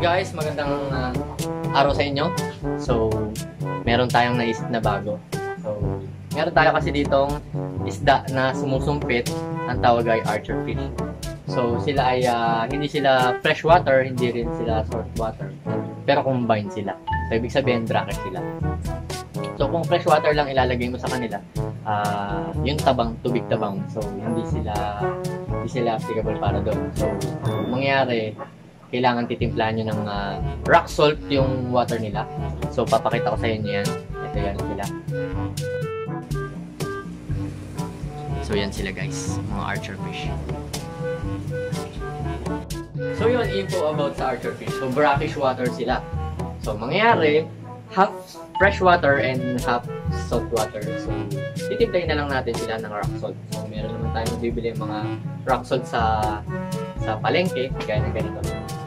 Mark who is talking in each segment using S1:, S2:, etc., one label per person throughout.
S1: guys, magandang araw sa inyo. So, meron tayong naisip na bago. So, meron tayo kasi ditong isda na sumusumpit, ang tawag ay archer fish. So, sila ay hindi sila freshwater, hindi rin sila saltwater, pero combine sila. So, ibig sabihin brakish sila. So, kung freshwater lang ilalagay mo sa kanila, yung tabang, tubig tabang. So, hindi sila applicable para doon. So, mangyari, kailangan titimplahan nyo ng rock salt yung water nila. So, papakita ko sa inyo yan. Ito yan sila. So, yan sila guys, mga archer fish. So, yun, info about sa archer fish. So, brackish water sila. So, mangyari, half fresh water and half salt water. So, titimplahin na lang natin sila ng rock salt. So, meron naman tayong bibili mga rock salt sa palengke, kaya na ganito.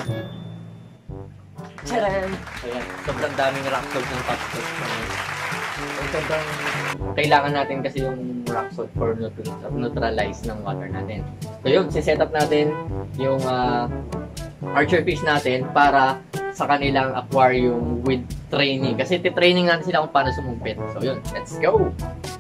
S1: Charan! So, yan. Sobrang daming rock salt ng top salt. So, sobrang kailangan natin kasi yung rock salt for neutralize ng water natin. So, yun. Siset up natin yung archer fish natin para sa kanilang aquarium with training. Kasi titraining natin sila kung paano sumumpit. So, yun. Let's go!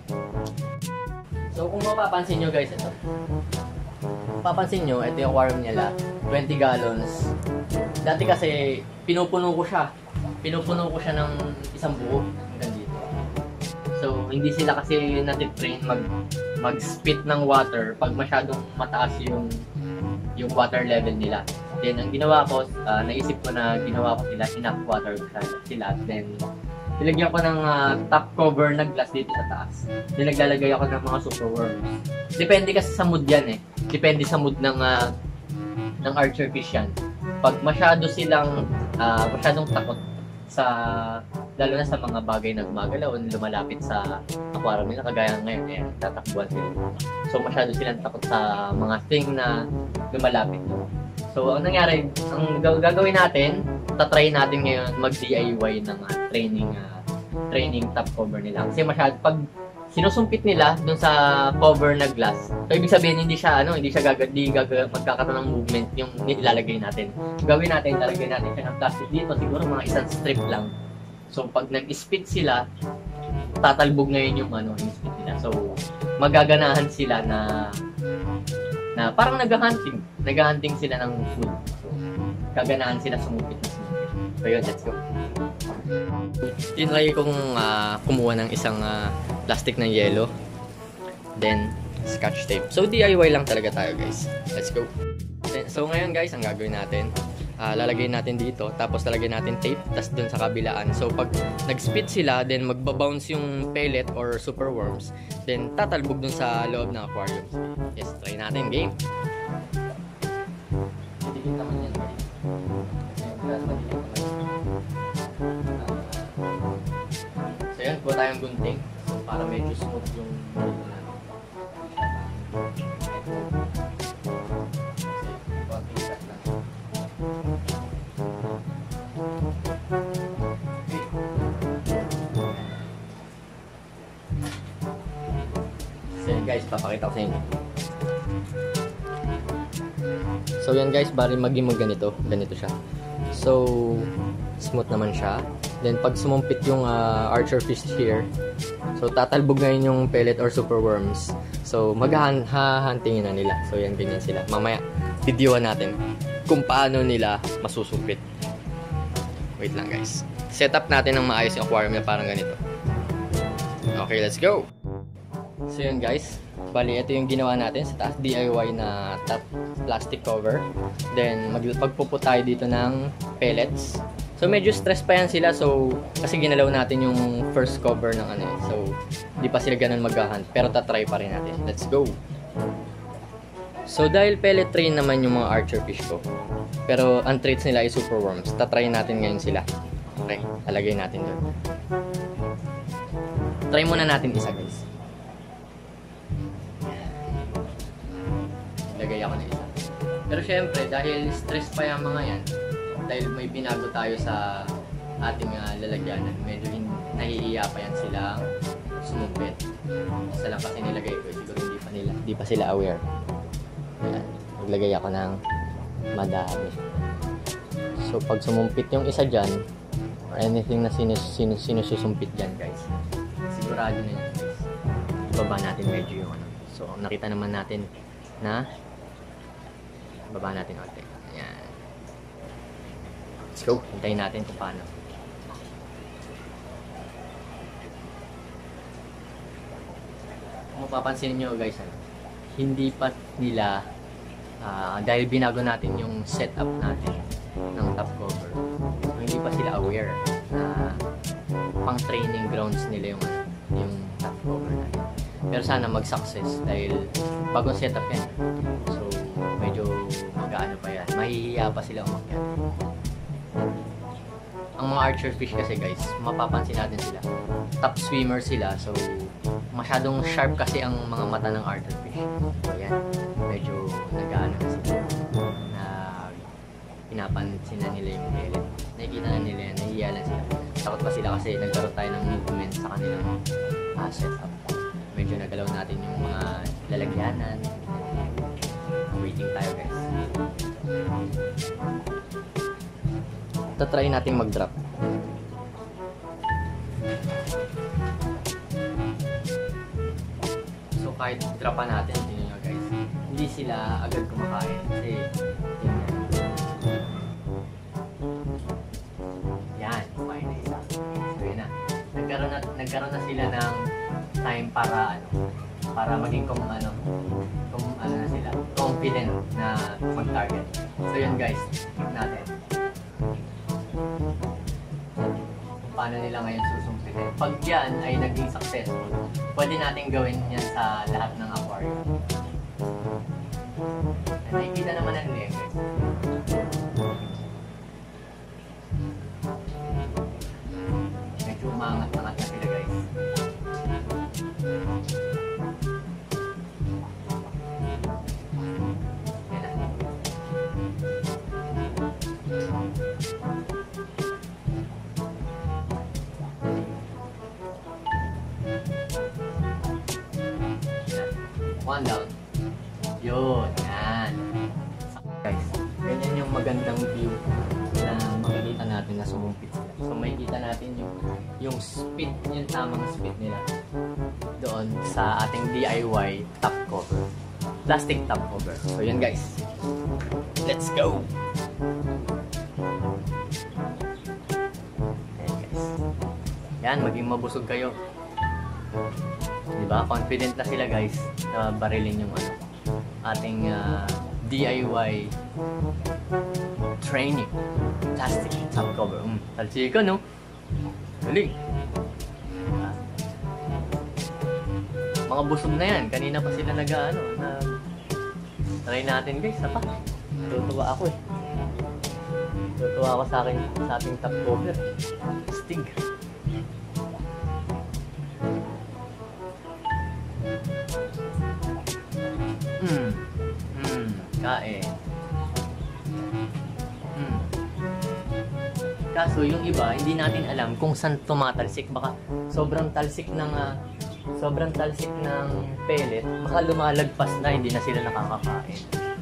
S1: So, kung mapapansin nyo guys, ito. Papansin nyo, ito yung aquarium nila. 20 gallons. Dati kasi, pinupuno ko siya ng isang buo. Hanggang dito. So, hindi sila kasi natitrain mag-spit ng water pag masyadong mataas yung water level nila. Then, ang ginawa ko, naisip ko na ginawa ko sila, enough water sila. Then, nilagyan ko ng top cover na glass dito sa taas. Then, naglalagay ako ng mga super worms. Depende kasi sa mood yan eh. Depende sa mood ng archer fish yan. Pag masyadong takot lalo na sa mga bagay na gumagalaw o lumalapit sa aquarium nila, kagaya ngayon, tatakbuhan sila. So, masyado silang takot sa mga thing na lumalapit. So, ang nangyari, ang gagawin natin, tatry natin ngayon mag-DIY ng training top cover nila. Kasi masyado, pag sinusumpit nila dun sa cover na glass, so ibig sabihin hindi magkakaroon ng movement yung ilalagay natin. Gawin natin, lalagay natin siya ng plastic dito, siguro mga isang strip lang. So, pag nag-spit sila, tatalbog ngayon yung spit nila. So, magaganahan sila na parang nag-hunting sila ng food. So, gaganahan sila sumupit na sumupit. So, yun, let's go. Tinry kong kumuha ng isang plastic ng yelo, then scotch tape. So, DIY lang talaga tayo guys. Let's go. So, ngayon guys, ang gagawin natin, lalagay natin dito, tapos lalagay natin tape, tapos dun sa kabilaan. So, pag nag-spit sila, then magbabounce yung pellet or super worms, then tatalbog dun sa loob ng aquarium. Yes, try natin, game. Didikit naman yan guys. So, yan, kuha tayong gunting. So, para medyo smooth yung guys, papakita ko sa inyo. So yan guys, bali maging ganito siya. So smooth naman siya. Then pag sumumpit yung archer fish here, so tatalbog ngayon yung pellet or super worms. So maghahantingin na nila. So yan, ganyan sila. Mamaya videoan natin kung paano nila masusumpit. Wait lang guys. Set up natin ng maayos yung aquarium na parang ganito. Okay, let's go. So yun guys, bali ito yung ginawa natin sa taas, DIY na top plastic cover. Then pagpuput tayo dito ng pellets. So medyo stress pa yan sila, so kasi ginalaw natin yung first cover ng so di pa sila ganun mag-hunt, pero tatry pa rin natin. Let's go. So dahil pellet train naman yung mga archer fish ko, pero ang traits nila ay super worms, tatry natin ngayon sila. Okay, talagay natin doon. Try muna natin isa guys. Lagay ako na isa. Pero syempre, dahil stress pa yung mga yan, dahil may binago tayo sa ating lalagyanan, medyo nahihiya pa yan silang sumumpit. Isa lang kasi nilagay ko, siguro hindi pa sila aware. Ayan, maglagay ako ng madami. So, pag sumumpit yung isa dyan, or anything na sinusumpit dyan, guys, sigurado na yun, guys. Ibaba natin medyo yung ano. So, nakita naman natin na baba natin konti. Ayan. Let's go. Hintayin natin kung paano. Kung mapapansin nyo, guys, hindi pa nila dahil binago natin yung setup natin ng top cover, hindi pa sila aware na pang training grounds nila yung top cover natin. Pero sana mag-success dahil bagong setup yan. So medyo mag-ano pa yan, mahihiya pa sila umakyat. Ang mga archer fish kasi, guys, mapapansin natin sila, top swimmer sila, so masyadong sharp kasi ang mga mata ng archer fish. So yan, medyo nag-ano na sila, na pinapansin na nila yung helet. Nakikita na nila yan, nahihiya lang sila. Takot pa sila kasi nagkaroon tayo ng movement sa kanilang setup. Medyo nagalaw natin yung mga lalagyanan. Waiting tayo, guys. Tatry natin mag-drop. So kahit dropan natin, tingnan nyo, guys, hindi sila agad kumakain kasi yan, kumain na isa. So yun na, nagkaroon na sila ng time para maging na sila, confident na mag-target. So yun, guys, tip natin paano nila ngayon susumpitin. Pag yan ay naging successful, pwede natin gawin yan sa lahat ng aquarium. Nakikita naman na nila, guys. Medyo umangat-angat na sila, guys. Yan na. One down. Yun, yan. Guys, ganyan yung magandang view na makikita natin na sumumpit sila. So makikita natin yung speed, yung tamang speed nila doon sa ating DIY top cover. Plastic top cover. So yun, guys. Let's go! Ayan, guys. Yan, maging mabusog kayo. Diba? Confident na sila, guys, na barilin yung ating DIY training plastic top cover. Talsika, no? Galing. Mga busog na yan. Kanina pa sila try natin, guys. Apa? Tutuwa ako, eh. Tutuwa ako sa ating top cover. Stig. Kain. Kaso yung iba, hindi natin alam kung saan tumatalsik. Baka sobrang talsik ng pellet, baka lumalagpas na, hindi na sila nakakakain.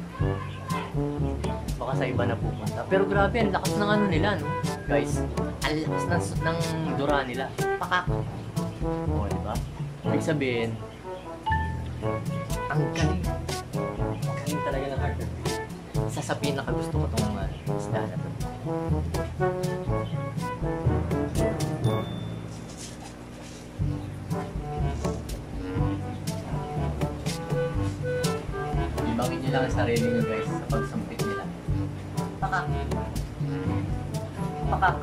S1: Baka sa iba na pupunta. Pero grabe, ang lakas ng nila, no? Guys, ang lakas ng dura nila. Pakak. O, diba? Ibig sabihin, ang galing. Galing talaga ng archer fish. Isa sa pinakagusto ko itong isda na ito. Ibangin nyo lang ang sarili nyo, guys, sa pagsampit nila. Pakak. Pakak.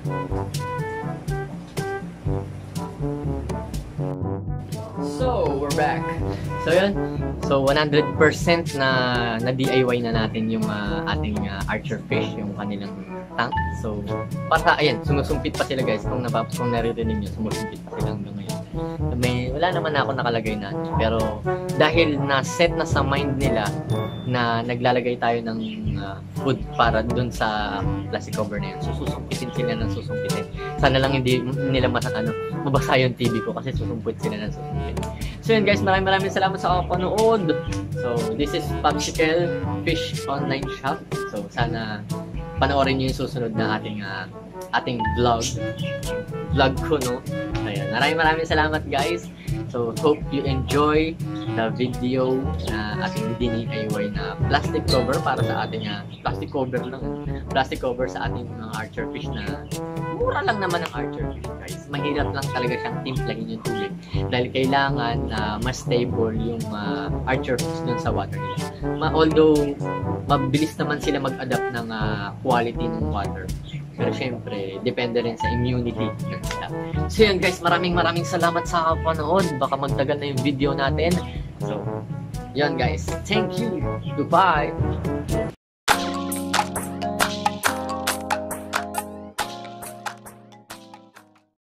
S1: So, we're back. So yun. So 100% na DIY na natin yung ating archer fish, yung kanilang tank. So para ayan, sumusumpit pa sila guys. Kung naririnig niyo, sumusumpit pa sila hanggang ngayon. Wala naman ako nakalagay na. Pero dahil na-set na sa mind nila na naglalagay tayo ng food para dun sa plastic cover na yun. So susumpitin sila ng susumpitin. Sana lang hindi nila mabasa yung TV ko kasi susumpit sila ng susumpit. So yun guys, maraming salamat sa panood. So this is Popsicle Fish Online Shop. So sana panoorin niyo yung susunod na ating vlog ko, no? Ayan, maraming salamat guys. So hope you enjoy the video na ating DIY na plastic cover para sa ating plastic cover sa ating archer fish na mura lang naman ang archer fish guys. Mahirap lang talaga siyang timplahin yung tubig dahil kailangan mas stable yung archer fish dun sa water nila. Although mabilis naman sila mag-adapt ng quality ng water. Pero syempre, depende rin sa immunity ng sila. So yun guys, maraming salamat sa panood. Baka magtagal na yung video natin. So, yun guys. Thank you. Goodbye.